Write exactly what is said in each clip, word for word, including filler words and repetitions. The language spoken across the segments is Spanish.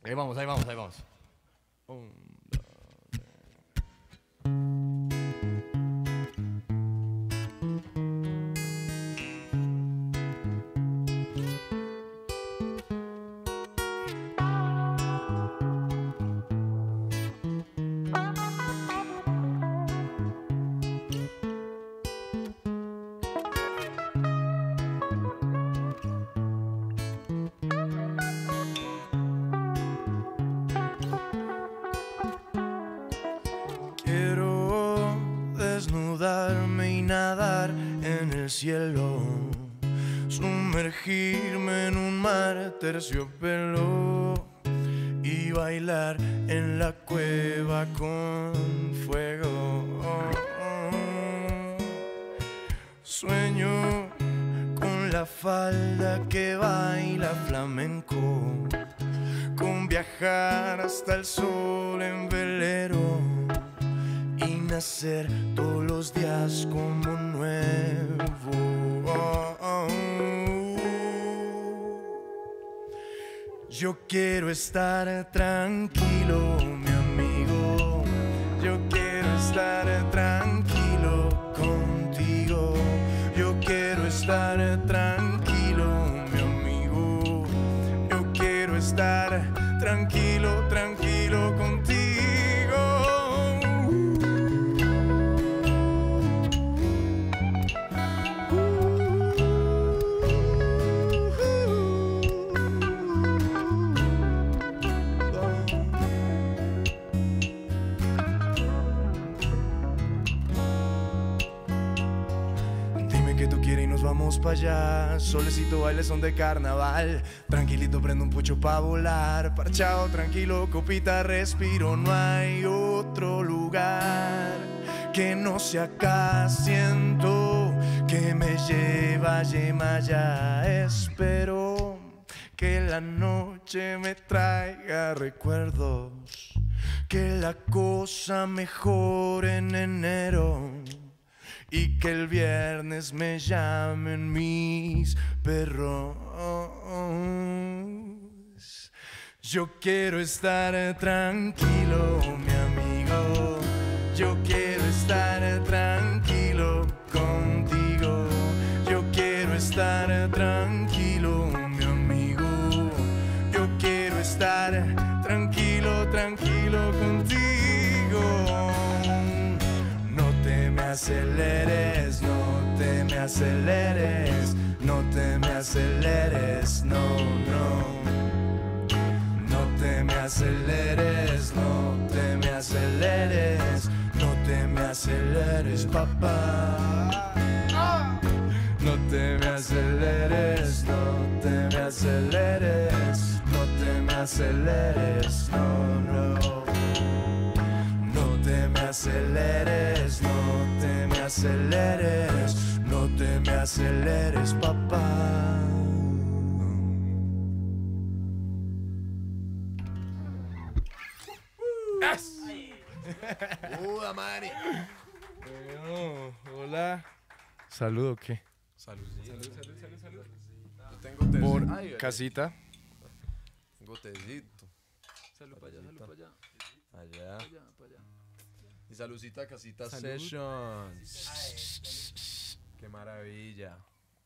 Ahí vamos, ahí vamos, ahí vamos. Un, dos, Quiero desnudarme y nadar en el cielo, sumergirme en un mar terciopelo y bailar en la cueva con fuego. Sueño con la falda que baila flamenco, con viajar hasta el sol en velero y nacer todos los días como nuevo. Oh, oh. Yo quiero estar tranquilo, mi amigo. Yo quiero estar tranquilo contigo. Yo quiero estar tranquilo, mi amigo. Yo quiero estar tranquilo, tranquilo contigo. Vamos pa' allá, solecito, baile son de carnaval. Tranquilito, prendo un pucho pa' volar. Parchado, tranquilo, copita, respiro. No hay otro lugar que no sea acá. Siento que me lleva Yemaya. Espero que la noche me traiga recuerdos, que la cosa mejore en enero y que el viernes me llamen mis perros. Yo quiero estar tranquilo, mi amigo. Yo quiero estar tranquilo contigo. Yo quiero estar tranquilo, mi amigo. Yo quiero estar tranquilo, tranquilo contigo. Aceleres, no te me aceleres, no te me aceleres, no, no. No te me aceleres, no te me aceleres, no te me aceleres, papá. No te me aceleres, no te me aceleres, no te me aceleres, no, no. No te me aceleres, no te me aceleres, no te me aceleres, papá. ¡Yes! ¡Uda, Mari! Bueno, hola. ¿Salud o qué? Salud, salud, salud, salud, salud. Yo tengo tecito. Por Ay, ay, casita. tengo tecito. Salud para allá, salud para allá. Allá. Para allá, para allá. Y saludcita, casita Salud. Sessions. Qué maravilla.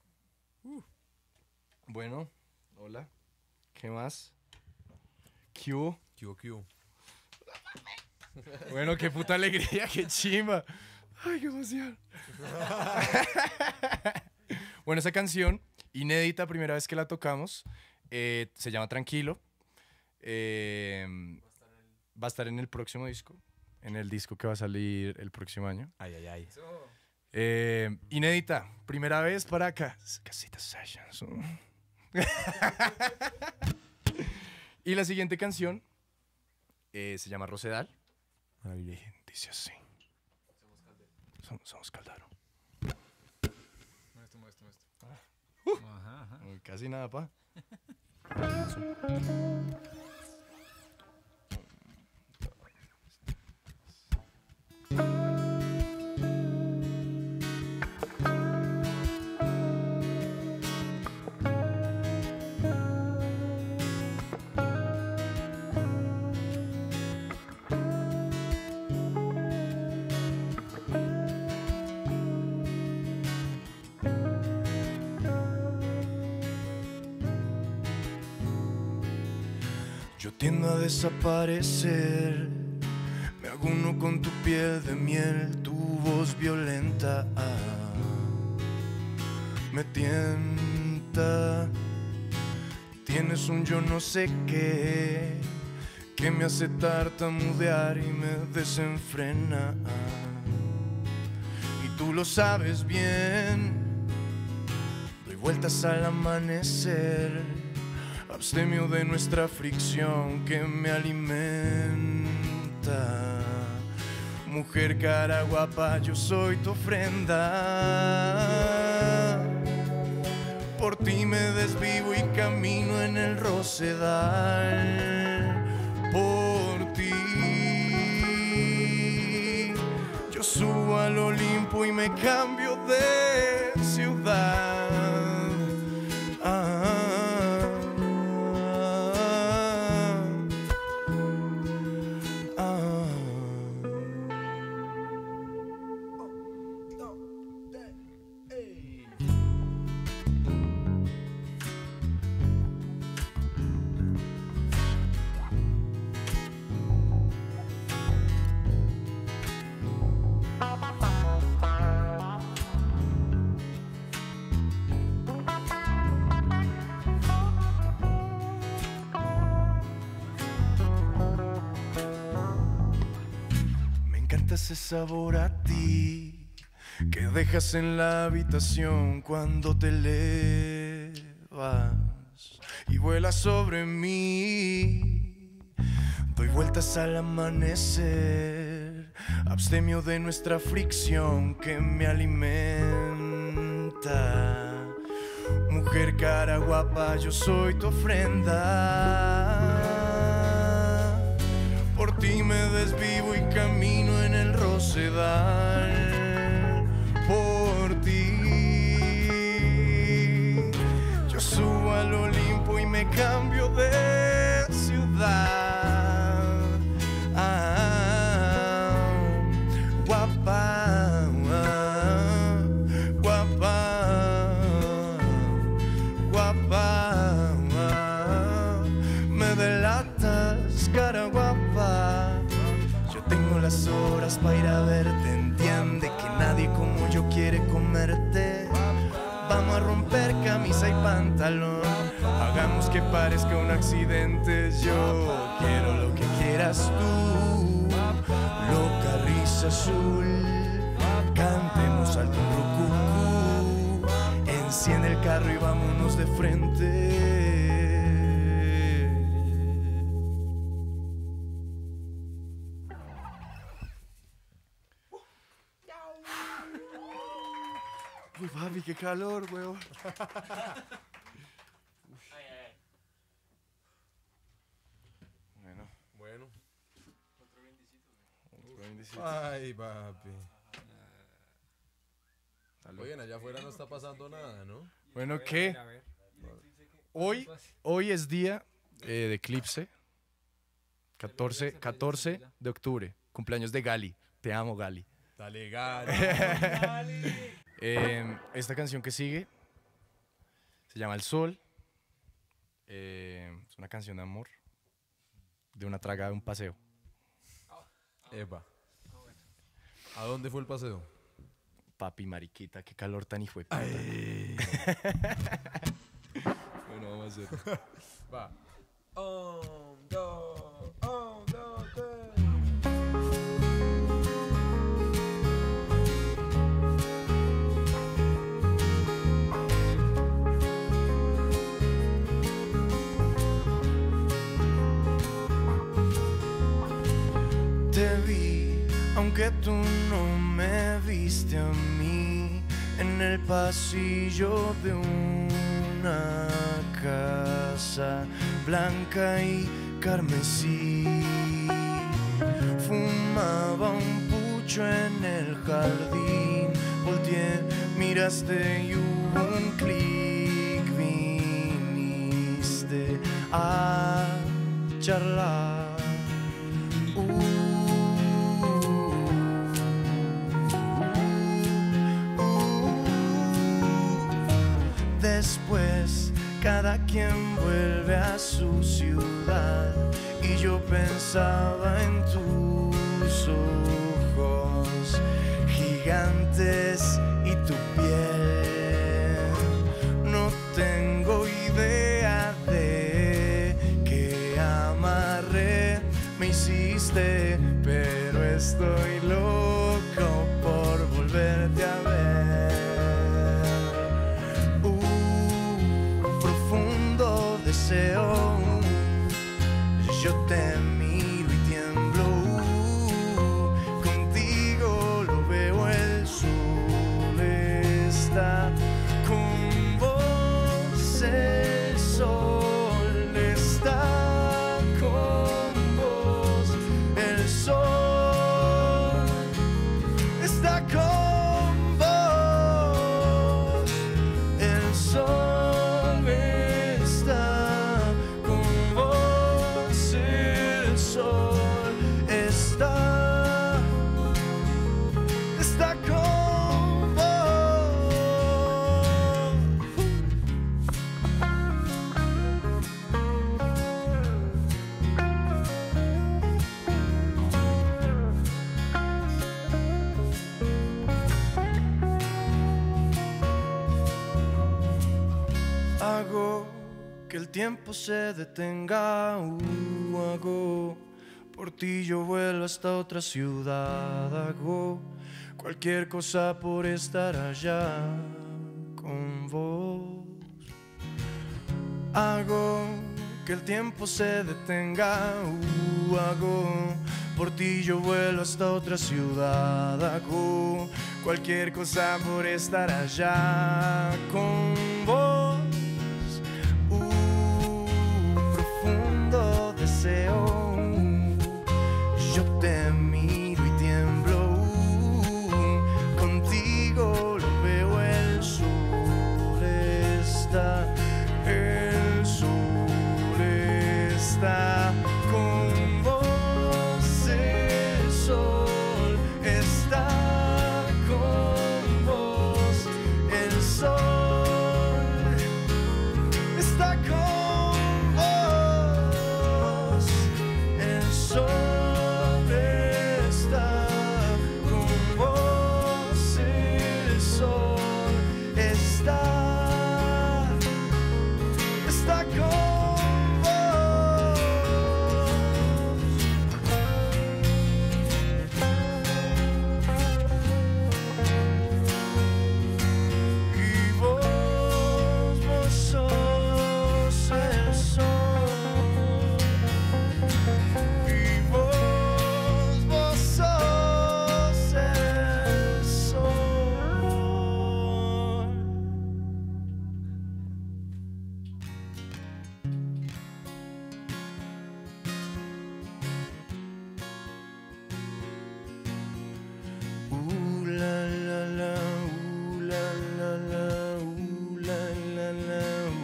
Bueno, hola. ¿Qué más? ¿Qué hubo? Q, Q. Bueno, qué puta alegría, qué chimba. Ay, qué emoción. Bueno, esa canción, inédita, primera vez que la tocamos, eh, se llama Tranquilo. Eh, va a estar en el próximo disco, en el disco que va a salir el próximo año. Ay, ay, ay. Eh, inédita, primera vez para acá. Casita Sessions. Y la siguiente canción eh, se llama Rosedal. Y dice así. Somos, somos Caldaro. Muestra, muestra, muestra. Uh, Ajá, ajá. Uy, casi nada, pa. Yo tiendo a desaparecer, me hago uno con tu piel de miel, tu voz violenta me tienta. Tienes un yo no sé qué que me hace tartamudear y me desenfrena. Y tú lo sabes bien, doy vueltas al amanecer, abstemio de nuestra fricción que me alimenta. Mujer cara guapa, yo soy tu ofrenda. Por ti me desvivo y camino en el rosedal. Por ti yo subo al Olimpo y me cambio de ciudad. Ah, ah, ah. Ese sabor a ti que dejas en la habitación cuando te elevas y vuelas sobre mí. Doy vueltas al amanecer, abstemio de nuestra fricción que me alimenta. Mujer cara guapa, yo soy tu ofrenda. Por ti me desvivo y camino en el rosedal. Por ti yo subo al Olimpo y me cambio de ciudad. Ah, guapa, guapa, guapa, me delatas, cara guapa. Yo tengo las horas para ir a verte. Entiende que nadie como yo quiere comerte. Vamos a romper camisa y pantalón. Hagamos que parezca un accidente. Yo quiero lo que quieras tú. Loca risa azul. Cantemos alto un rucucú. Enciende el carro y vámonos de frente. Uy, papi, qué calor, weón. Bueno. Bueno. Otro bendicito. Ay, papi. Oigan, allá afuera no está pasando nada, ¿no? Bueno, ¿qué? Hoy, hoy es día eh, de eclipse. catorce, catorce de octubre. Cumpleaños de Gali. Te amo, Gali. Dale, Gali. Eh, esta canción que sigue se llama El Sol. Eh, es una canción de amor, de una traga de un paseo. Epa. ¿A dónde fue el paseo? Papi, mariquita, qué calor tan hijo de puta. Bueno, vamos a hacer. Va. Un, dos, un, dos, tres. Te vi, aunque tú no me viste a mí, en el pasillo de una casa blanca y carmesí. Fumaba un pucho en el jardín, volteé, miraste y hubo un clic, viniste a charlar. Uh, Después cada quien vuelve a su ciudad yo pensaba en tus ojos gigantes y tu piel. No tengo idea de qué amarre me hiciste, pero estoy loco por volverte a ver. Un profundo deseo, yo te miro y tiemblo. Contigo lo veo, el sol está con vos, el sol está con vos, el sol está con vos, el sol está con vos, el sol está, está con vos. Hago que el tiempo se detenga, uh, hago por ti yo vuelo hasta otra ciudad, hago cualquier cosa por estar allá con vos. Hago que el tiempo se detenga, uh, hago por ti yo vuelo hasta otra ciudad, hago cualquier cosa por estar allá con vos. Un profundo deseo, yo te miro y tiemblo. Contigo lo veo, el sol está, el sol está con vos, el sol está con vos, el sol está con vos, el sol está con vos, el sol está, está con vos. Y vos, vos sos el sol. Y vos, vos sos el sol. Ooh la la la, ooh la la la, ooh la la la,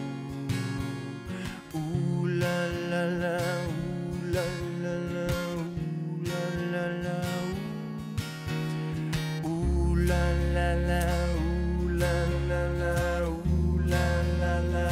ooh. Ooh la la la, ooh la la la, ooh la la la, ooh. Ooh la la la, ooh la la la, ooh la la la,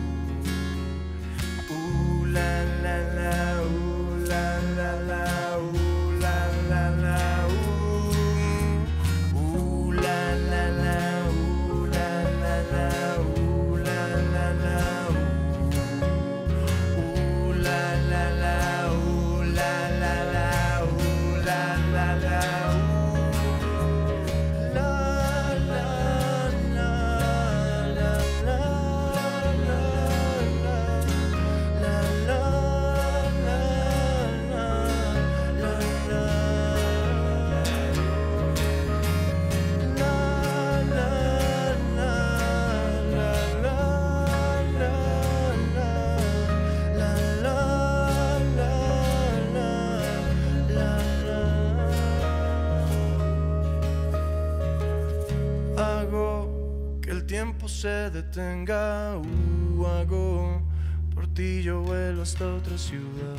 ooh. Ooh la la la, ooh la la la, ooh la la la, ooh. Ooh la la la, ooh la la la, ooh la la la, ooh. Ooh la la la, ooh la la la, ooh la la la, ooh. La la la la la la la la Hago que el tiempo se detenga, uh, hago por ti yo vuelo hasta otra ciudad.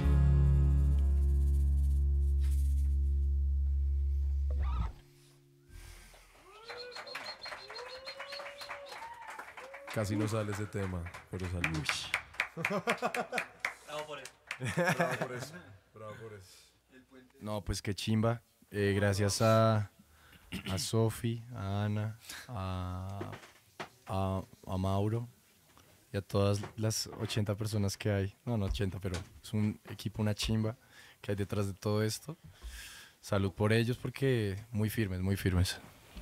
Casi no sale ese tema, pero salió. Bravo por él. Bravo por eso. Bravo por eso. No, pues qué chimba. Eh, gracias a, a Sofi, a Ana, a, a, a Mauro y a todas las ochenta personas que hay. No, no ochenta, pero es un equipo, una chimba que hay detrás de todo esto. Salud por ellos porque muy firmes, muy firmes.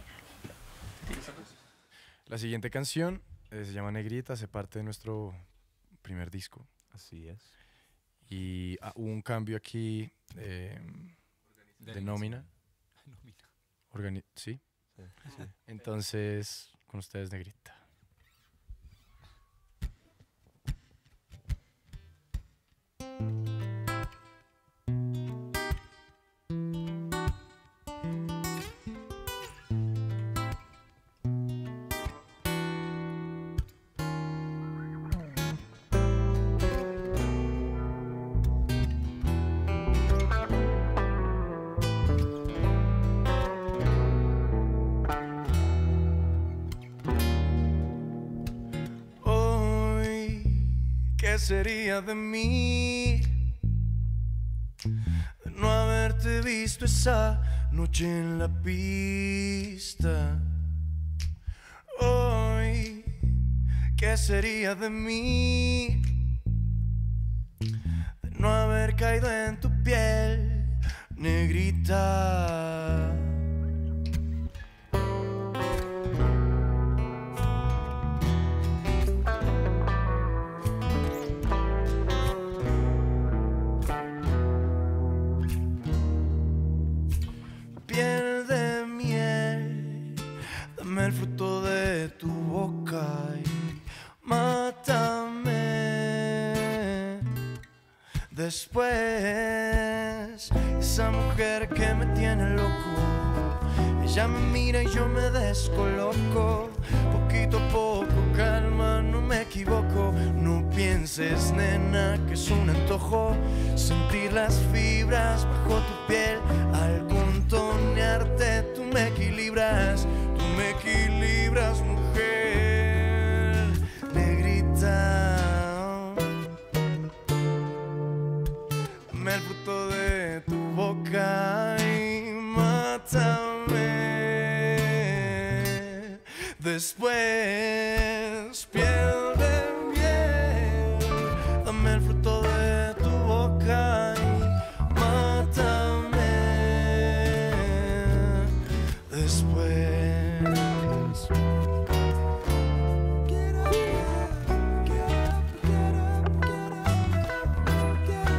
La siguiente canción eh, se llama Negrita, hace parte de nuestro primer disco. Así es. Y ah, hubo un cambio aquí eh, de nómina. Organi- ¿Sí? Sí, Entonces, con ustedes, Negrita. Hoy, ¿qué sería de mí de no haberte visto esa noche en la pista? Hoy, ¿qué sería de mí de no haber caído en tu piel, negrita? Piel de miel, dame el fruto de tu boca y mátame. Después, esa mujer que me tiene loco, ella me mira y yo me descoloco. Poquito a poco, calma, no me equivoco. No pienses, nena, que es un antojo sentir las fibras bajo tu piel. Al contonearte tú me equilibras, tú me equilibras, mujer negrita. Dame el fruto de tu boca y mátame. Después, piel de miel, dame el fruto de tu boca y mátame. Después. Get up, get up, get up, get up, get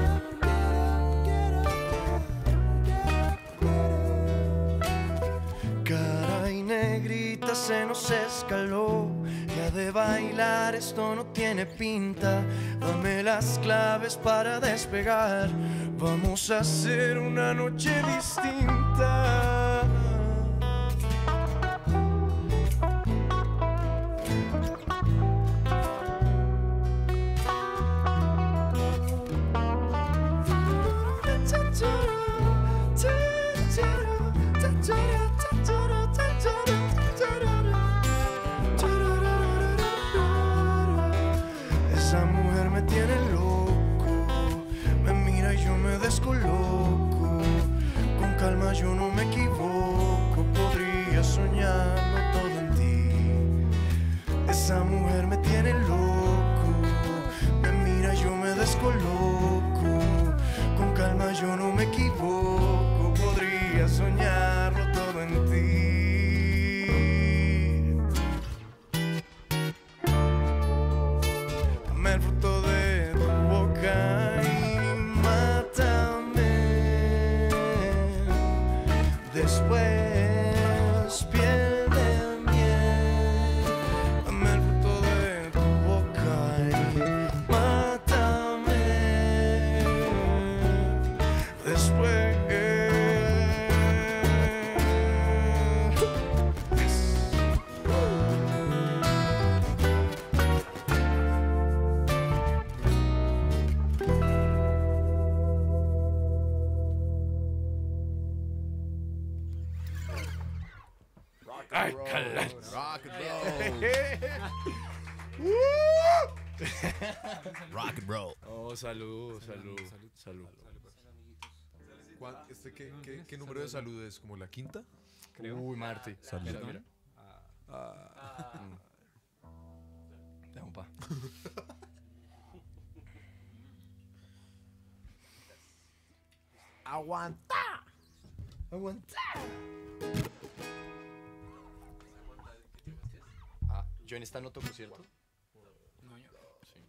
up, get up. Caray, negrita, se nos escaló. Ya de bailar esto no tiene pinta. Dame las claves para despegar. Vamos a hacer una noche distinta. Esa mujer me tiene loco, me mira y yo me descoloco. Con calma yo no me equivoco, podría soñarlo todo en ti. Esa mujer me tiene loco, me mira y yo me descoloco. Con calma yo no me equivoco, podría soñarlo todo en ti. Dame el fruto de tu boca y mátame. Después, piel de miel, dame el fruto de tu boca y mátame. Después. Rock and roll. Oh, salud, salud, salud. salud. ¿Cuál- este, qué, qué, ¿Qué número de salud es? ¿Como la quinta? Creo. Uy, Marty. Salud. Mira, mira. Ah, Ya, compa. Aguanta. Aguanta. Ah, yo en esta no toco, ¿cierto? No, yo. Sí.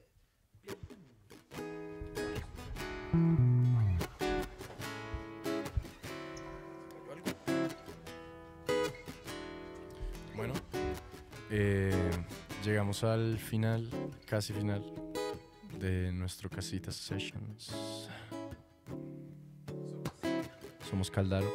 Bueno, eh, llegamos al final, casi final, de nuestro Casita Sessions. Somos Caldaro.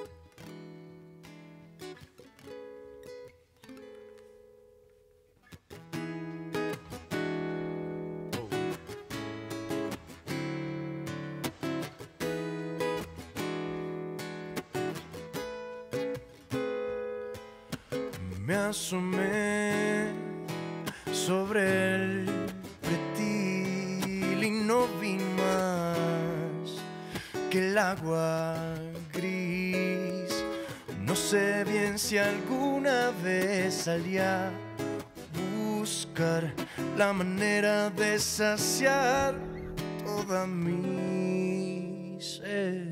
Me asomé sobre el pretil y no vi más que el agua gris. No sé bien si alguna vez salí a buscar la manera de saciar toda mi sed.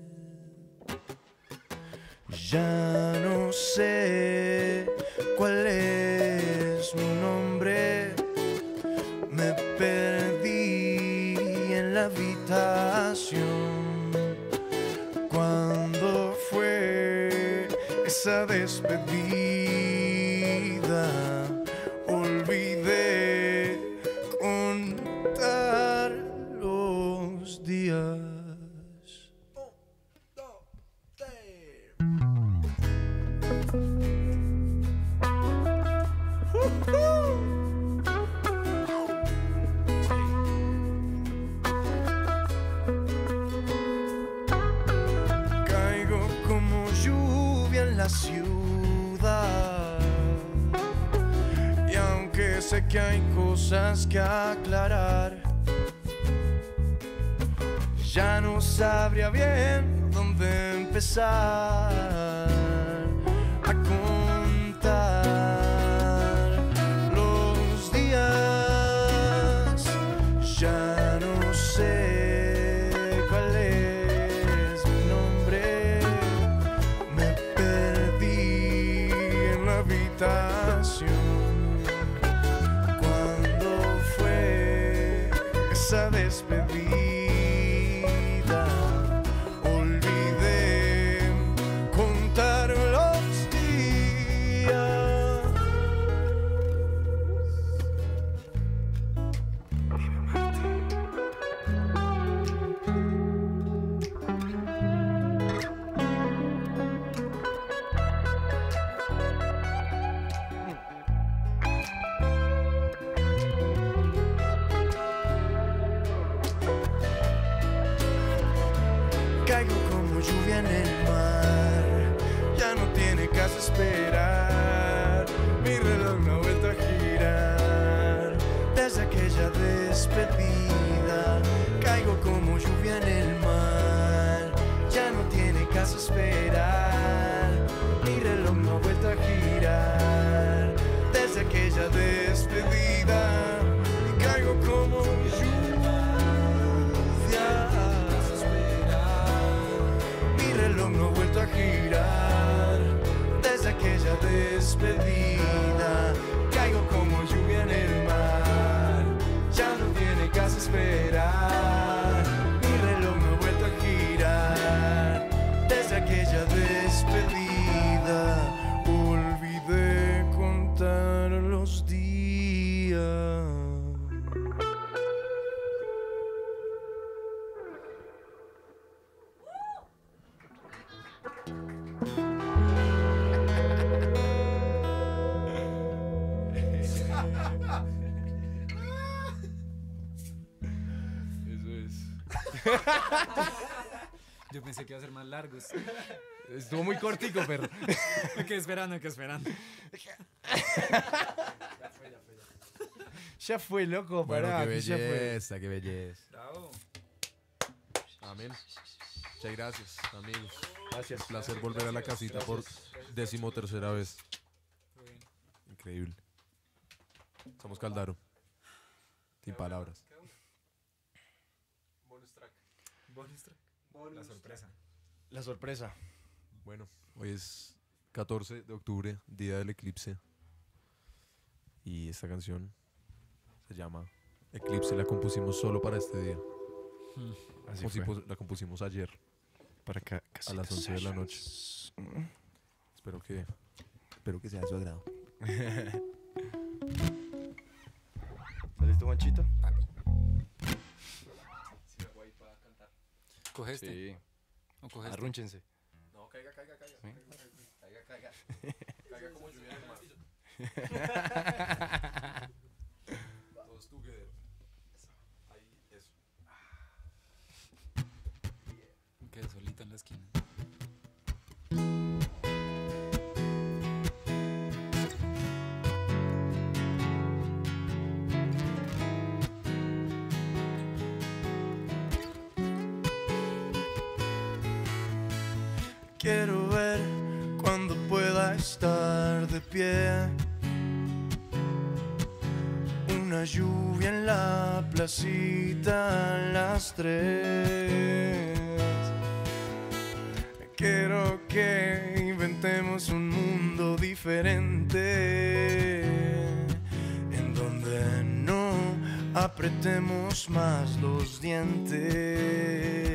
Ya no sé cuál es mi nombre, me perdí en la habitación. ¿Cuándo fue esa despedida? Olvidé contar los días. Caigo como lluvia en la ciudad, y aunque sé que hay cosas que aclarar, ya no sabría bien dónde empezar a contar los días. Ya no sé cuál es mi nombre, me perdí en la habitación. ¿Cuándo fue esa despedida? Olvidé contar los días. Caigo como lluvia en el mar, ya no tiene caso esperar. Mi reloj no ha vuelto a girar desde aquella despedida. Caigo como lluvia en el mar, ya no tiene caso esperar. Mi reloj no ha vuelto a girar desde aquella despedida. Y caigo como lluvia. Mi reloj no ha vuelto a girar desde aquella despedida. Caigo como lluvia en el mar, ya no tiene caso esperar. Mi reloj no ha vuelto a girar desde aquella despedida. Olvidé contar los días. Eso es. Yo pensé que iba a ser más largos. Estuvo muy cortico, pero. Me quedé esperando, me quedé esperando. Ya fue, loco, Bueno, pará, qué que ya fue. belleza, qué belleza. Bravo. Amén. Muchas gracias, amigos. Gracias. Un placer volver a la casita por decimotercera vez. Increíble. Somos Caldaro. Sin palabras. La sorpresa. La sorpresa. Bueno, hoy es catorce de octubre, día del eclipse. Y esta canción se llama Eclipse. La compusimos solo para este día. Así Compusimos- la compusimos ayer Para acá, a las once de la noche. Espero que, espero que sea de su agrado. ¿Está listo, Juanchito? ¿Coge este? Sí. ¿O coge este? Arrúnchense. No, caiga, caiga, caiga. ¿Sí? Caiga, caiga. Caiga como lluvia en el mar. Todos together. Ahí, eso. Quedé solito en la esquina. Quiero ver cuando pueda estar de pie. Una lluvia en la placita a las tres. Quiero que inventemos un mundo diferente, en donde no apretemos más los dientes.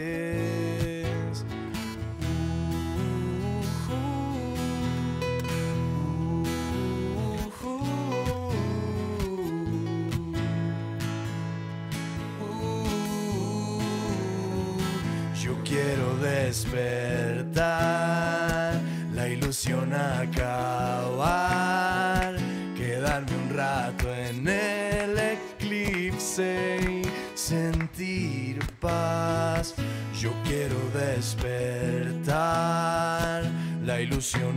Yo quiero despertar, la ilusión acabar, quedarme un rato en el eclipse y sentir paz. Yo quiero despertar, la ilusión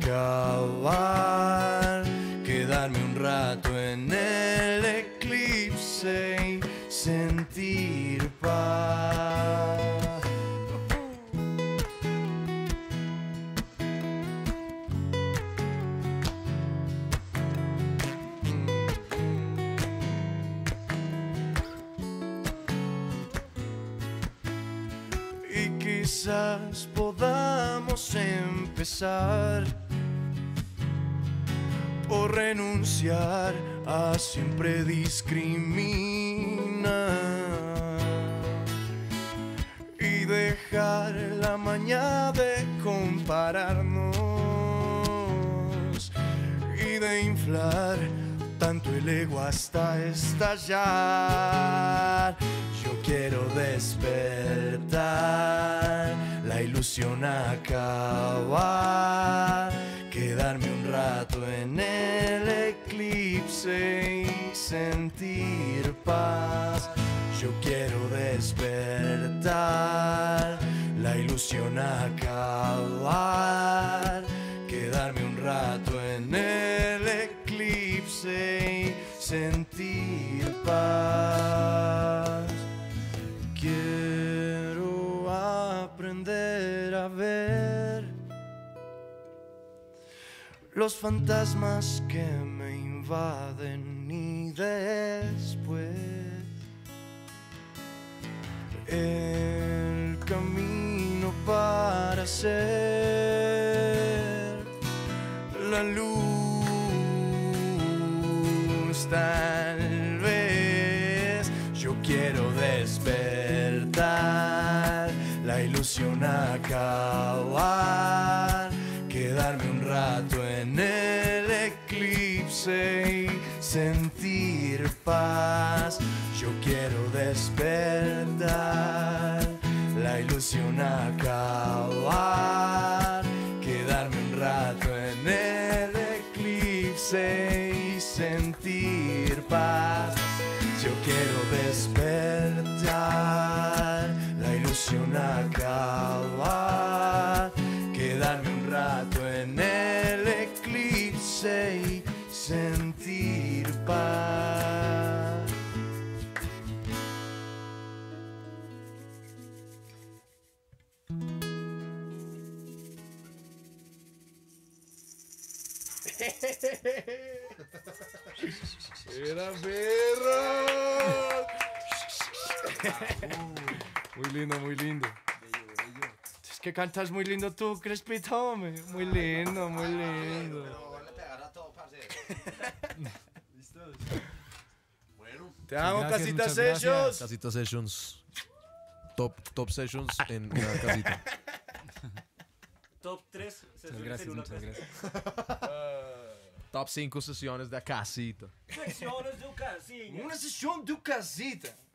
acabar, quedarme un rato en el eclipse y sentir paz. Y quizás podamos empezar por renunciar a siempre discriminar y dejar la maña de compararnos y de inflar tanto el ego hasta estallar. Yo quiero despertar, la ilusión acabar, quedarme un rato en el eclipse y sentir paz. Yo quiero despertar, la ilusión acabar, quedarme un rato en el eclipse y sentir paz. Quiero aprender a ver los fantasmas que me invaden y después el camino para ser la luz. Tal vez yo quiero despertar, la ilusión acabar, quedarme un rato en el eclipse y sentir paz. Yo quiero despertar, la ilusión acabar, quedarme un rato en el eclipse y sentir paz. Yo quiero despertar, la ilusión acabar, quedarme un rato en el eclipse y sentir paz. Era perro. Muy lindo, muy lindo. Es que cantas muy lindo tú, Crespito, hombre. Muy lindo, muy lindo. Te amo, Gracias, Casita muchas gracias. Sessions. Casita Sessions. Top, top Sessions en una casita. Top tres Muchas sesiones gracias, en una muchas casa. gracias. Top cinco sesiones da casita. Secciones de un casino. Una sesión de casita.